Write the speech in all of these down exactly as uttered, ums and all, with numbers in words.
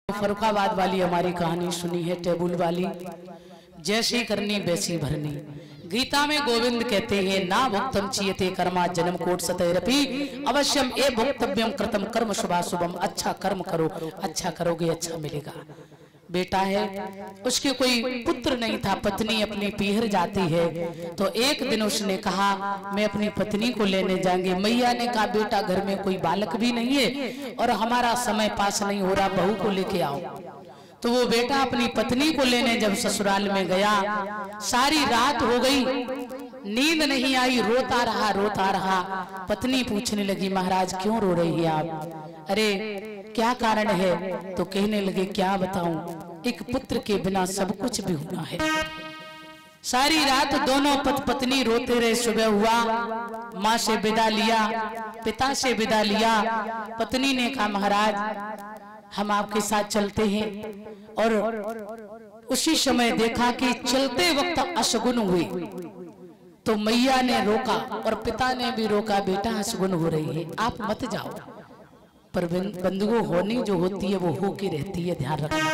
फरुखाबाद वाली हमारी कहानी सुनी है, टेबुल वाली। जैसी करनी वैसी भरनी। गीता में गोविंद कहते हैं ना भुक्तम चीयते कर्मा जन्म कोट सतैरपि अवश्यम ए भुक्तव्यम कृतम कर्म शुभाशुभम। अच्छा कर्म करो, अच्छा करोगे अच्छा मिलेगा। बेटा है, उसके कोई पुत्र नहीं था, पत्नी अपनी पीहर जाती है तो एक दिन उसने कहा मैं अपनी पत्नी को लेने जाएंगे। मैया ने कहा बेटा घर में कोई बालक भी नहीं है और हमारा समय पास नहीं हो रहा, बहू को लेके आओ। तो वो बेटा अपनी पत्नी को लेने जब ससुराल में गया, सारी रात हो गई, नींद नहीं आई, रोता रहा रोता रहा। पत्नी पूछने लगी महाराज क्यों रो रही है आप? अरे क्या कारण है? तो कहने लगे क्या बताऊं, एक पुत्र के बिना सब कुछ भी होना है। सारी रात दोनों पत पत्नी रोते रहे। सुबह हुआ, माँ से विदा लिया, पिता से विदा लिया। पत्नी ने कहा महाराज हम आपके साथ चलते हैं। और उसी समय देखा कि चलते वक्त अशगुन हुई तो मैया ने रोका और पिता ने भी रोका, बेटा अशगुन हो रही है आप मत जाओ। पर बंधुओं होनी जो होती है वो हो के रहती है, ध्यान रखना।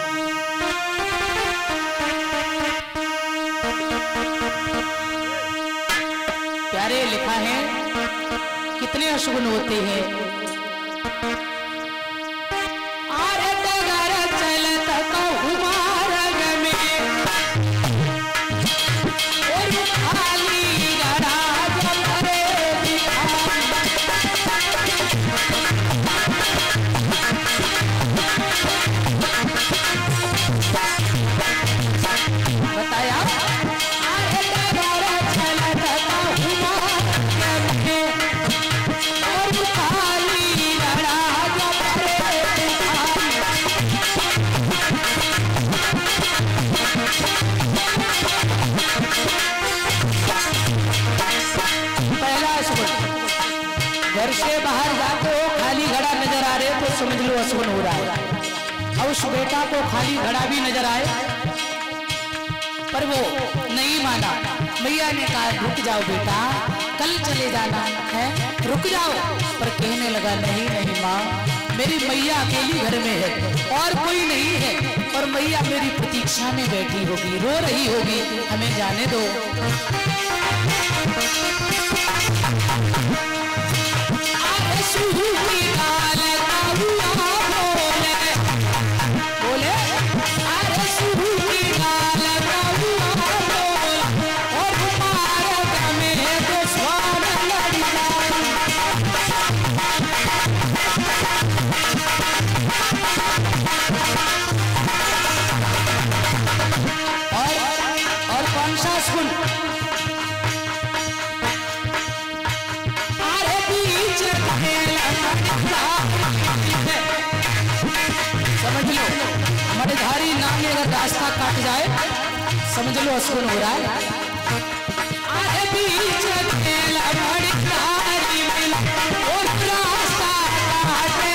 प्यारे लिखा है कितने अशगुन होते हैं। घर से बाहर जाते हो खाली घड़ा नजर आ रहे तो समझ लो अशगुन हो रहा है। और उस बेटा को खाली घड़ा भी नजर आए पर वो नहीं माना। मैया ने कहा रुक जाओ बेटा, कल चले जाना है, रुक जाओ। पर कहने लगा नहीं नहीं माँ, मेरी मैया अकेली घर में है और कोई नहीं है और मैया मेरी प्रतीक्षा में बैठी होगी, रो रही होगी, हमें जाने दो। बोले अरे सुहू की गाल और भारत में दुश्मन लड़ी और और कौन सा स्कूल समझ लो मणिधारी नाम अगर रास्ता काट जाए समझ लो अशगुन हो रहा है। अरे बीच मणिधारी मिला और रास्ता काटे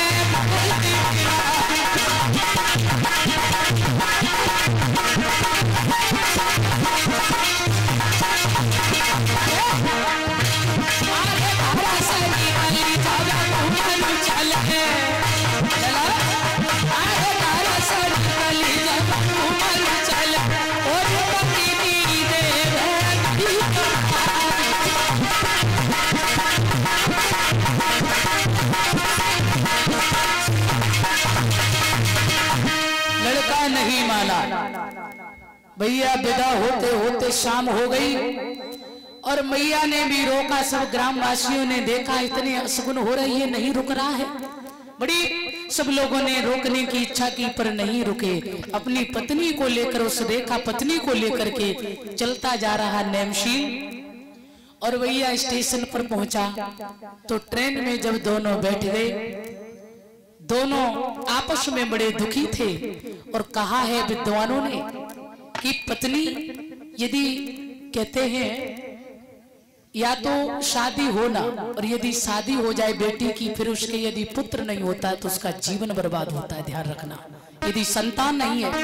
लड़का नहीं माना। भैया विदा होते होते शाम हो गई और मैया ने भी रोका। सब ग्रामवासियों ने देखा इतनी अशगुन हो रही है, नहीं रुक रहा है। बड़ी सब लोगों ने रोकने की इच्छा की पर नहीं रुके। अपनी पत्नी को लेकर उस रेखा पत्नी को लेकर के चलता जा रहा नेमशील। और भैया स्टेशन पर पहुंचा तो ट्रेन में जब दोनों बैठ गए, दोनों आपस में बड़े दुखी थे। और कहा है विद्वानों ने कि पत्नी यदि कहते हैं या तो शादी होना और यदि शादी हो जाए बेटी की फिर उसके यदि पुत्र नहीं होता तो उसका जीवन बर्बाद होता है, ध्यान रखना। यदि संतान नहीं है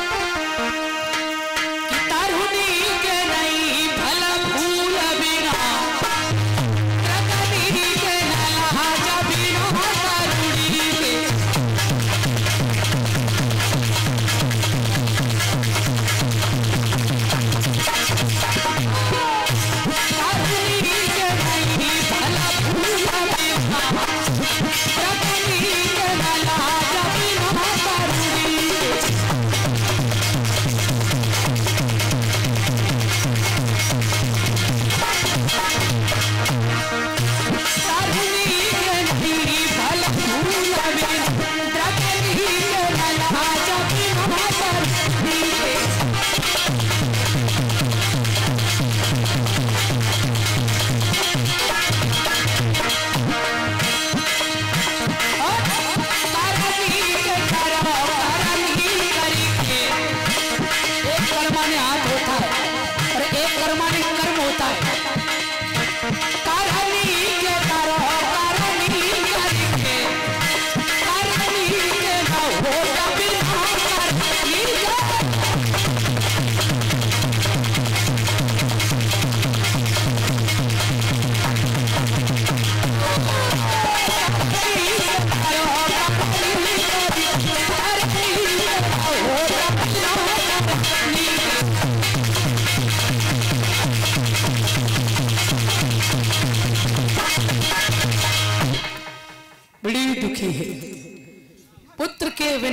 कि तारुणी के नहीं भला फूल बिना के नला बिना तारुणी के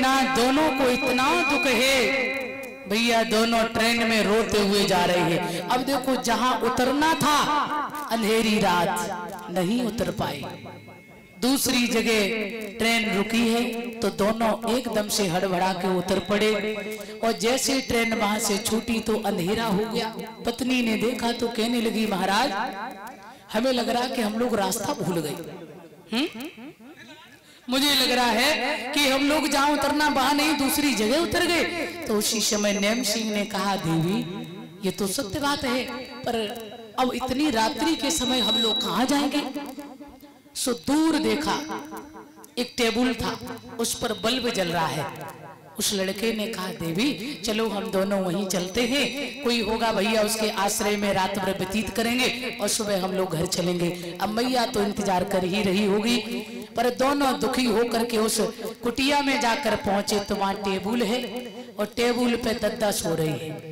ना दोनों को इतना दुख है भैया, दोनों ट्रेन में रोते हुए जा रहे हैं। अब देखो जहां उतरना था अंधेरी रात नहीं उतर पाए, दूसरी जगह ट्रेन रुकी है तो दोनों एकदम से हड़बड़ा के उतर पड़े और जैसे ट्रेन वहां से छूटी तो अंधेरा हो गया। पत्नी ने देखा तो कहने लगी महाराज हमें लग रहा कि हम लोग रास्ता भूल गए, हम्म मुझे लग रहा है कि हम लोग जहां उतरना वहां नहीं दूसरी जगह उतर गए। तो उसी समय नेम सिंह ने कहा देवी ये तो सत्य बात है, पर अब इतनी रात्रि के समय हम लोग कहां जाएंगे। सो दूर देखा एक टेबल था, उस पर बल्ब जल रहा है। उस लड़के ने कहा देवी चलो हम दोनों वहीं चलते हैं, कोई होगा भैया उसके आश्रय में रात भर व्यतीत करेंगे और सुबह हम लोग घर चलेंगे। अब मैया तो इंतजार कर ही रही होगी, पर दोनों दुखी होकर के उस कुटिया में जाकर पहुंचे तो वहां टेबल है और टेबल पे दद्दा सो रही है।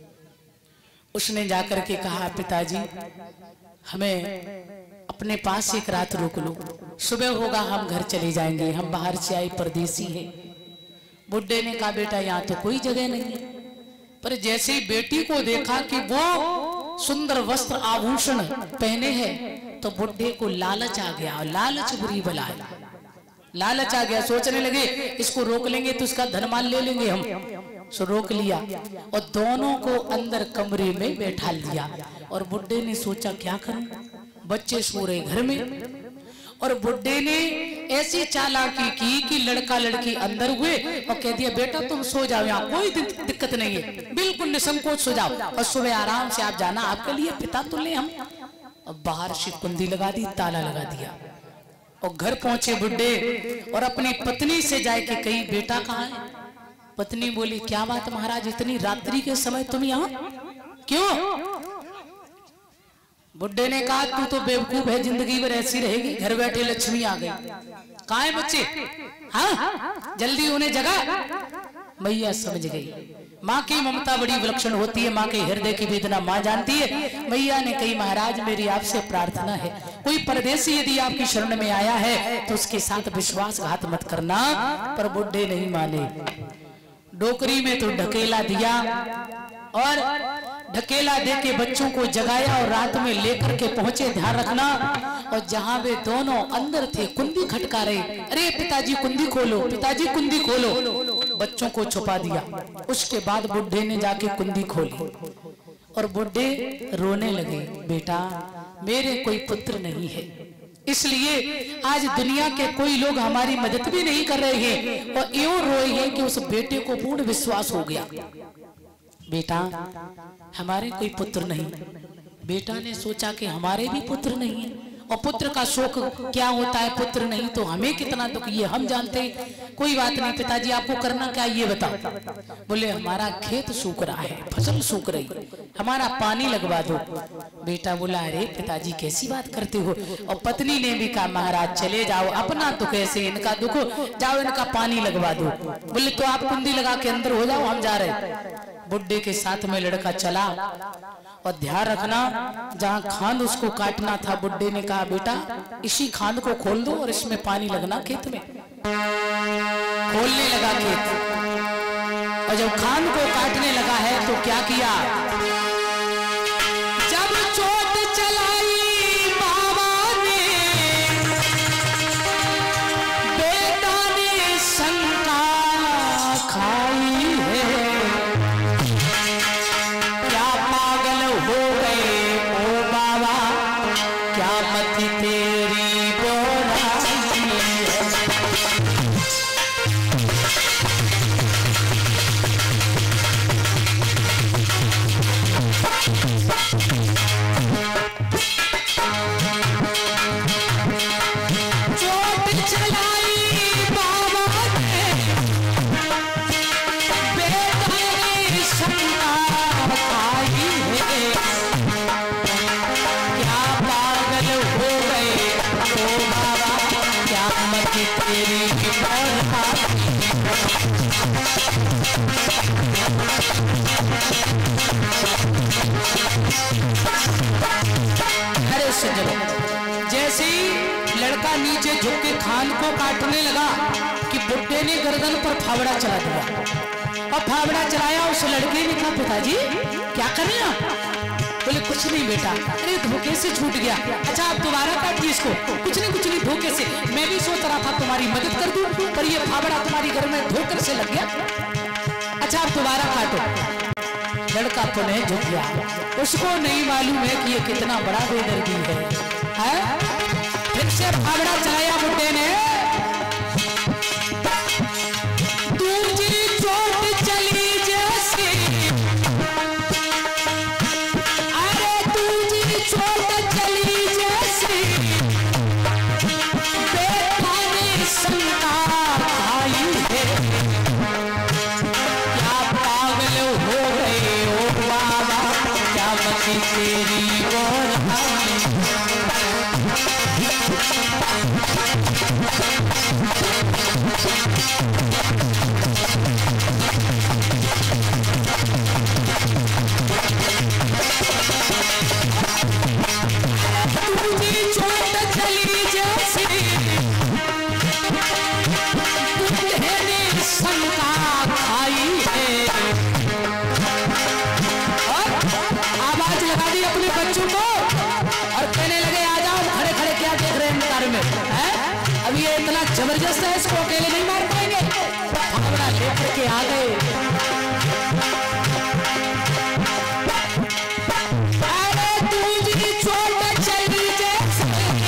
उसने जाकर के कहा पिताजी हमें अपने पास एक रात रोक लो, सुबह होगा हम घर चले जाएंगे, हम बाहर से आए परदेसी हैं। बुड्ढे ने कहा बेटा यहाँ तो कोई जगह नहीं है। पर जैसे ही बेटी को देखा कि वो सुंदर वस्त्र आभूषण पहने हैं तो बुड्ढे को लालच आ गया, और लालच बुरी बला है। लालच आ गया, सोचने लगे इसको रोक लेंगे तो इसका धनमाल ले लेंगे हम। सो रोक लिया और दोनों को अंदर कमरे में बैठा लिया। और बुड्ढे ने सोचा क्या करूं, बच्चे सो रहे घर में। और बुड्ढे ने ऐसी चालाकी की कि लड़का लड़की अंदर हुए और कह दिया बेटा तुम सो जाओ, यहाँ कोई दिक्कत नहीं है, बिल्कुल निसंकोच सो जाओ और सुबह आराम से आप जाना, आपके लिए पिता तुल्य हम। अब बाहर से कुंडी लगा दी, ताला लगा दिया और घर पहुंचे बुड्ढे और अपनी पत्नी से जाए कि कहीं बेटा कहाँ है। पत्नी बोली क्या बात महाराज इतनी रात्रि के समय तुम यहाँ क्यों। बुड्ढे ने कहा तू तो बेवकूफ है, जिंदगी भर ऐसी रहेगी, घर बैठे लक्ष्मी आ गई। कहाँ है बच्चे, हाँ जल्दी उन्हें जगा। मैया समझ गई, माँ की ममता बड़ी विलक्षण होती है, माँ के हृदय की वेदना माँ जानती है। मैया ने कही महाराज मेरी आपसे प्रार्थना है, कोई परदेसी यदि आपकी शरण में आया है तो उसके साथ विश्वासघात मत करना। पर बुड्ढे नहीं माने, डोकरी में तो ढकेला दिया और ढकेला दे के बच्चों को जगाया और रात में लेकर के पहुंचे, ध्यान रखना। और जहां वे दोनों अंदर थे कुंडी खटका रहे, अरे पिताजी कुंडी खोलो, पिताजी कुंडी खोलो, बच्चों को छुपा दिया। उसके बाद बुड्ढे ने जाके कुंडी खोली और बुड्ढे रोने लगे, बेटा मेरे कोई पुत्र नहीं है, इसलिए आज दुनिया के कोई लोग हमारी मदद भी नहीं कर रहे हैं। और यूं रोए हैं कि उस बेटे को पूर्ण विश्वास हो गया बेटा हमारे कोई पुत्र नहीं। बेटा ने सोचा कि हमारे भी पुत्र नहीं है, और पुत्र का शोक क्या होता है, पुत्र नहीं तो हमें कितना दुख ये हम जानते हैं। कोई बात नहीं पिताजी आपको करना क्या ये बताओ। बोले हमारा खेत सूख रहा है, फसल सूख रही, हमारा पानी लगवा दो। बेटा बोला अरे पिताजी कैसी बात करते हो। और पत्नी ने भी कहा महाराज चले जाओ, अपना दुख ऐसे इनका दुख, जाओ इनका पानी लगवा दो। बोले तो आप कुंडी लगा के अंदर हो जाओ, हम जा रहे। बुड्ढे के साथ में लड़का चला और ध्यान रखना जहां खांद उसको काटना था, बुड्ढे ने कहा बेटा इसी खांद को खोल दो और इसमें पानी लगना खेत में। खोलने लगा खेत और जब खांद को काटने लगा है तो क्या किया, जब चोट चलाई बाबा ने, बेटा ने शंका खाई है, क्या पागल हो गए ओ बाबा, क्या मति तेरी बोराई है। चोट चलाई बाबा ने, बेटा ने शंका खाई है, क्या पागल हो गए ओ बाबा, क्या मति तेरी बोराई है। अरे सज्जनों जैसे ही लड़का नीचे झुक के खान को काटने लगा कि बुड्ढे ने गर्दन पर फावड़ा चला दिया और फावड़ा चलाया। उस लड़के ने कहा पिताजी क्या करें आप? बोले कुछ नहीं बेटा, अरे धोखे से छूट गया। अच्छा आप दोबारा काटिए इसको। कुछ नहीं कुछ नहीं, धोखे से। मैं भी सोच रहा था तुम्हारी मदद कर दूं, पर ये फावड़ा तुम्हारी घर में धोकर से लग गया। अच्छा आप दोबारा काटो। लड़का पुनः झुक गया। उसको नहीं मालूम है कि ये कितना बड़ा बेदर्दी है, है? फिर से फावड़ा चलाया बुड्ढे ने। जबरदस्त है, इसको अकेले नहीं मार पाएंगे। फावड़ा लेकर के आ गए। अरे तुझी चोट चली जैसे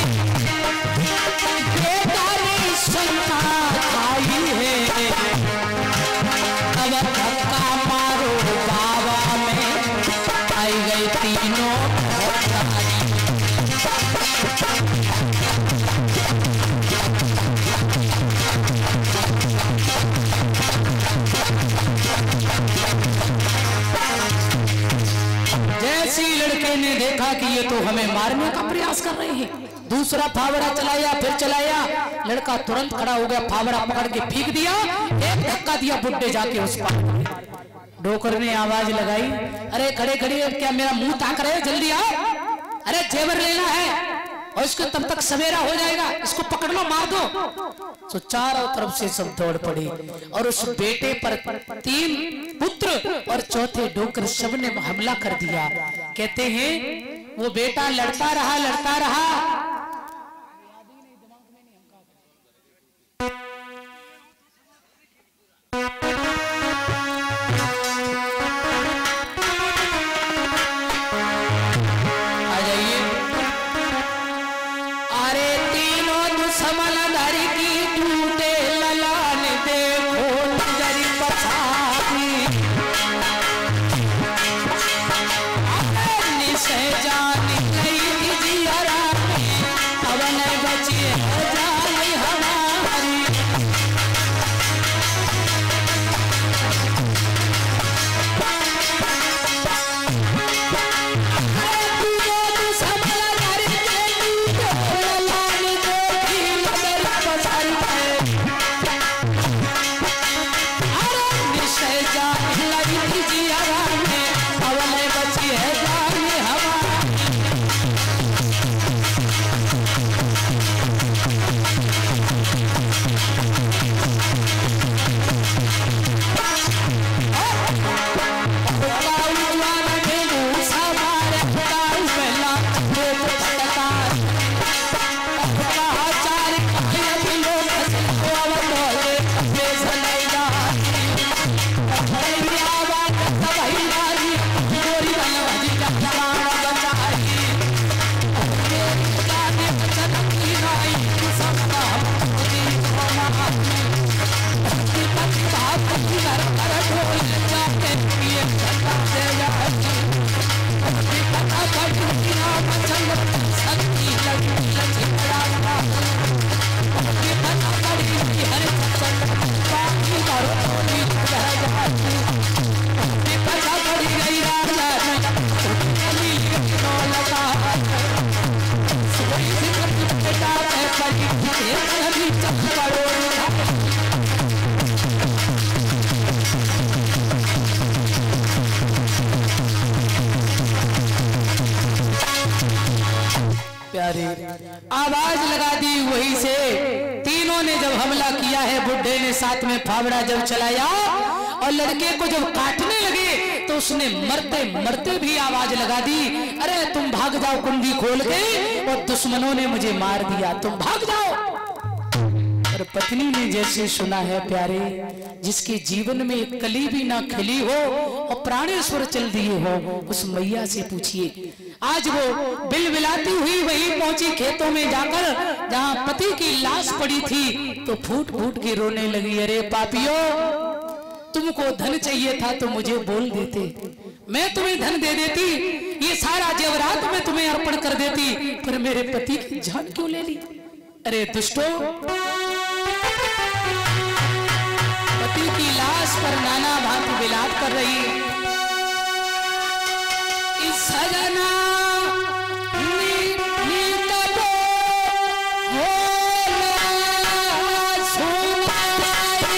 बेटा ने शंका खाई है। अब धक्का मारो बाबा में आई गई तीनों। लड़के ने देखा कि ये तो हमें मारने का प्रयास कर रहे हैं। दूसरा फावड़ा चलाया, फिर चलाया। लड़का तुरंत खड़ा हो गया, फावड़ा पकड़ के फेंक दिया। एक धक्का दिया बुड्ढे जाके उस पर। डोकर ने आवाज लगाई, अरे खड़े खड़े क्या मेरा मुंह ताक रहे हो, जल्दी आओ। अरे जेवर लेना है और इसको तब तक सवेरा हो जाएगा, इसको पकड़ लो, मार दो। तो चारों तरफ से सब दौड़ पड़े और उस बेटे पर तीन पुत्र और चौथे डोकर सब ने हमला कर दिया। कहते हैं वो बेटा लड़ता रहा लड़ता रहा आ जाइए। अरे तीनों दुश्मन धर की टूटे ललान देखो नजरी पछाती। से जान गई जियरा में अब नहीं बची है जान हमारी। प्यारे आवाज लगा दी, वहीं से तीनों ने जब हमला किया है, बुढ़े ने साथ में फावड़ा जब चलाया और लड़के को जब काटने लगे तो उसने मरते मरते भी आवाज लगा दी, अरे तुम भाग जाओ कुंडी खोल के, और दुश्मनों ने मुझे मार दिया, तुम भाग जाओ। और पत्नी ने जैसे सुना है प्यारे, जिसके जीवन में एक कली भी ना खिली हो और प्राणेश्वर चल दिए हो, उस मैया से पूछिए। आज वो बिलबिलाती हुई वही पहुंची खेतों में जाकर जहां पति की लाश पड़ी थी, तो फूट फूट के रोने लगी, अरे पापियों, तुमको धन चाहिए था तो मुझे बोल देते, मैं तुम्हें धन दे देती, ये सारा जेवरात मैं तुम्हें अर्पण कर देती, पर मेरे पति की जान क्यों ले ली? अरे दुष्टों, पति की लाश पर नाना भांति विलाप कर रही है। इस सजना नी, नी कबो होला सुनाई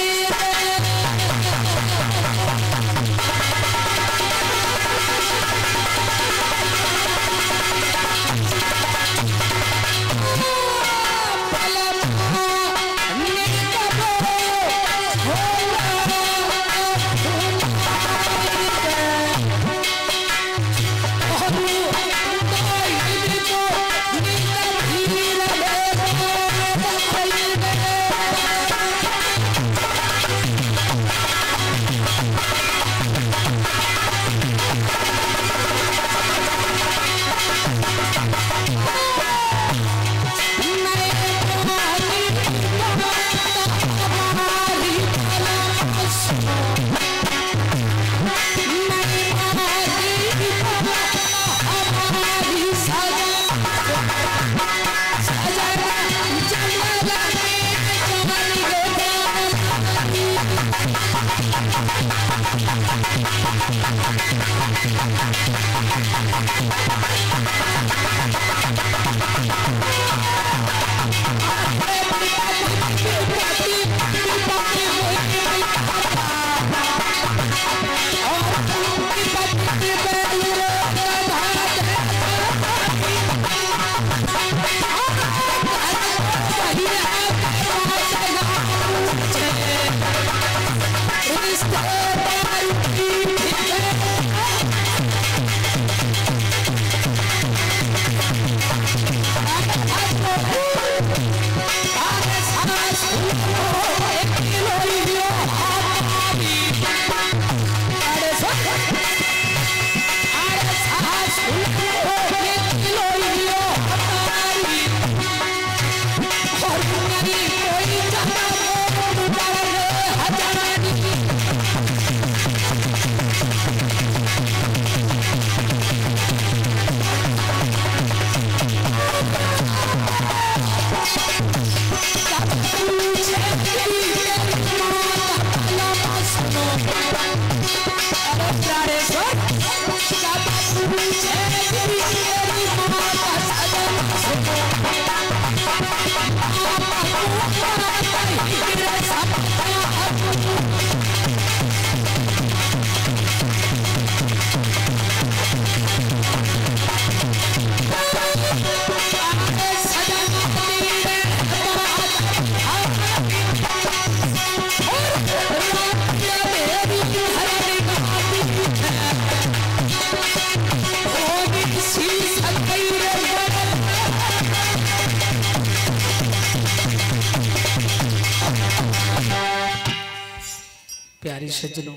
प्यारी सज्जनों,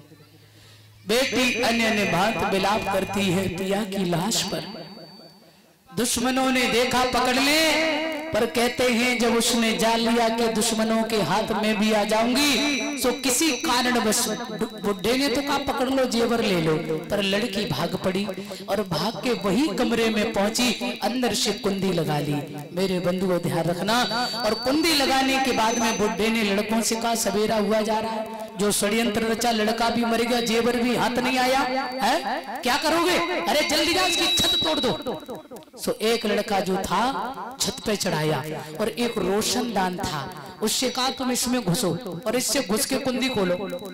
बेटी अन्य ने बात विलाप करती है पिया की लाश पर। दुश्मनों ने देखा पकड़ ले, पर कहते हैं जब उसने जान लिया कि दुश्मनों के हाथ में भी आ जाऊंगी, तो किसी कारण बस बुढ़े ने तो कहा पकड़ लो, जेवर ले लो, पर लड़की भाग पड़ी और भाग के वही कमरे में पहुंची, अंदर से कुंडी लगा ली। मेरे बंधुओं ध्यान रखना। और कुंडी लगाने के बाद में बुढ़े ने लड़कों से कहा सवेरा हुआ जा रहा है, जो षड्यंत्र रचा लड़का भी मर गया, जेवर भी हाथ नहीं आया है, क्या करोगे? अरे जल्दी जा इसकी छत तोड़ दो। सो एक लड़का जो था छत पे चढ़ाया और एक रोशनदान था, उससे कहा तुम इसमें घुसो और इससे घुस के कुंडी खोलो।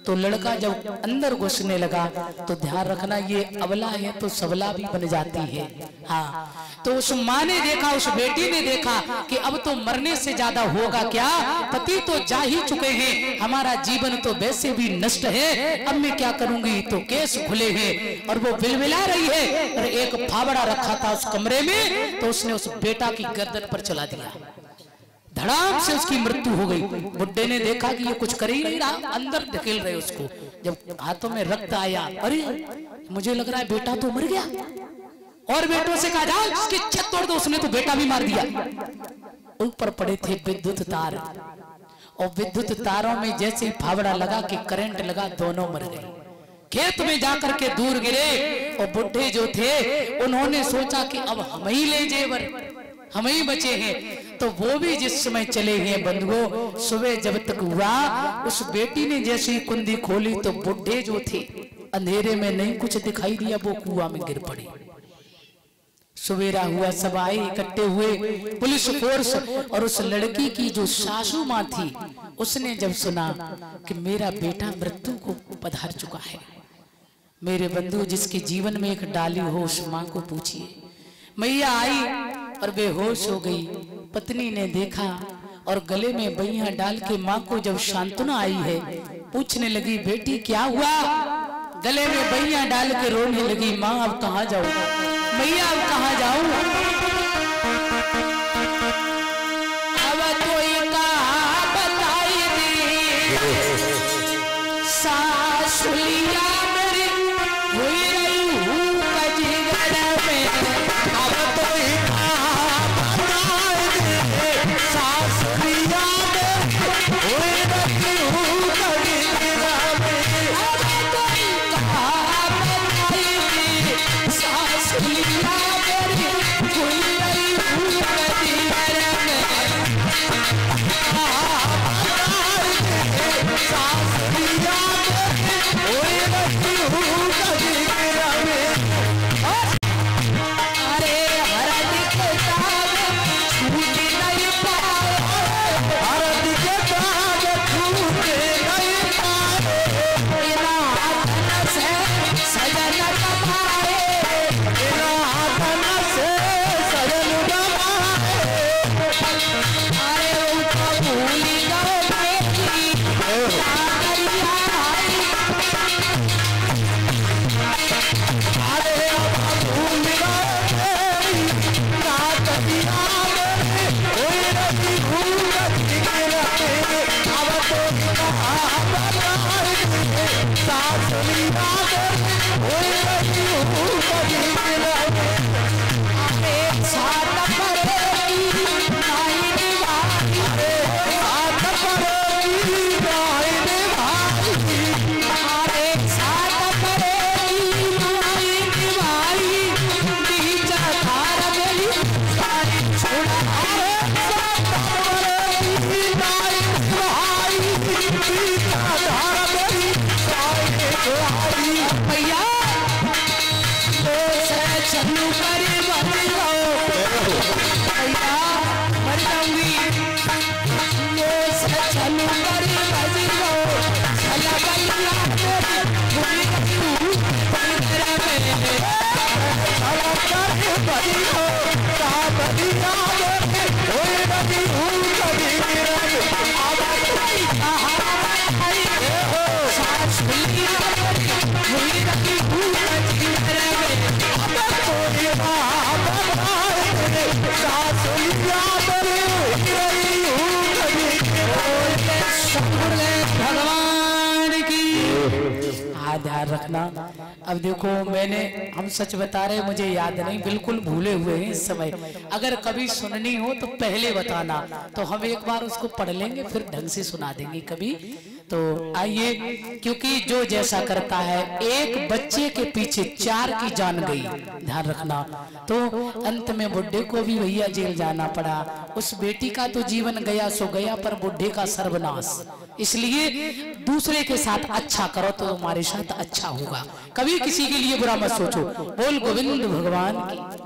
तो लड़का जब अंदर घुसने लगा तो ध्यान रखना ये अबला है तो सबला भी बन जाती है। हाँ, तो उस माँ ने देखा, उस बेटी ने देखा कि अब तो मरने से ज्यादा होगा क्या, पति तो जा ही चुके हैं, हमारा जीवन तो वैसे भी नष्ट है, अब मैं क्या करूंगी, तो केस खुले हैं। और वो बिलबिला रही है और एक फावड़ा रखा था उस कमरे में, तो उसने उस बेटा की गर्दन पर चला दिया, धड़ाम से उसकी मृत्यु हो गई। बुड्ढे ने देखा कि ये कुछ कर ही नहीं रहा, अंदर ढकेल रहे उसको। जब हाथों में रक्त आया, अरे मुझे लग रहा है बेटा तो मर गया, और बेटों से कहा जाओ इसकी छत तोड़ दो, उसने तो बेटा भी मार दिया। ऊपर पड़े थे विद्युत तार, और विद्युत तारों में जैसे ही फावड़ा लगा कि करंट लगा, दोनों मर गए। खेत में जाकर के दूर गिरे, और बुढ़े जो थे उन्होंने सोचा कि अब हम ही ले जेवर, हम ही बचे हैं, तो वो भी जिस समय चले गए बंधुओं। सुबह जब तक हुआ, उस बेटी ने जैसे ही कुंडी खोली तो बुढ़े जो थे अंधेरे में नहीं कुछ दिखाई दिया, वो कुआं में गिर पड़े। सवेरा हुआ, सब आए इकट्ठे हुए, पुलिस फोर्स, और उस लड़की की जो सासू माँ थी उसने जब सुना कि मेरा बेटा मृत्यु को पधार चुका है, मेरे बंधु जिसके जीवन में एक डाली हो उस माँ को पूछिए। मैया आई और बेहोश हो गई। पत्नी ने देखा और गले में बैया डाल के माँ को जब सांत्वना आई है, पूछने लगी बेटी क्या हुआ, गले में बैया डाल के रोने लगी, माँ अब कहाँ जाऊँ, मैया अब कहाँ जाऊँ, अब कोई कहा बताई दी सासुलिया मेरी हुई रही हूँ कजीगर में, अब कोई कहा बताई दी सासुलिया मेरी हुई रही हूँ कजीगर में, अब कोई कहा बताई दी सासुलिया मेरी हुई रही हूँ कजीगर में, सासुलिया मेरी हुई रही हूँ कजीगर में। अरे हरद के दाग छूट नहीं पाए, हरद के दाग छूट नहीं पाए, बिना धन से सजन कमाए, बिना धन से सजन कमाए। अरे उनको भूल गए बेटी काकरिया आई, अरे अब भूल गए काकरिया में हुई रही हूँ कजीगर में, अब तो कहा बताई दी सासुलिया में हुई रही हूँ कजीगर में। अरे साथ पड़ेगी नाई निभाई, साथ पड़ेगी नाई निभाई, अरे साथ पड़ेगी नाई निभाई, बीच धार गली सारी छुड़ा, साथ पड़ेगी नाई निभाई, बीच धार गली सारी छुड़ाई। भैया चलू कर बच जाओ, भैया मर जाऊंगी, ये चलू कर बच जाओ, चला बलिया मेरी हुई रही हूँ कजीगर में, चला कर बच जाओ, सा बलिया मेरी हुई रही हूँ कजीगर में। अब कोई कहा बताई हो सासुलिया मेरी हुई रही हूँ कजीगर में, अब कोई कहा बताई दे सासुलिया मेरी हुई रही हूँ कजीगर में। भगवान की ध्यान रखना। अब देखो मैंने, हम सच बता रहे, मुझे याद नहीं, बिल्कुल भूले हुए हैं इस समय, अगर कभी सुननी हो तो पहले बताना, तो हम एक बार उसको पढ़ लेंगे फिर ढंग से सुना देंगे कभी। तो आइए, क्योंकि जो जैसा करता है, एक बच्चे के पीछे चार की जान गई, ध्यान रखना। तो अंत में बुढ़े को भी भैया जेल जाना पड़ा, उस बेटी का तो जीवन गया सो गया, पर बुढ़े का सर्वनाश। इसलिए दूसरे के साथ अच्छा करो तो तुम्हारे साथ अच्छा होगा, कभी किसी के लिए बुरा मत सोचो। बोल गोविंद भगवान की।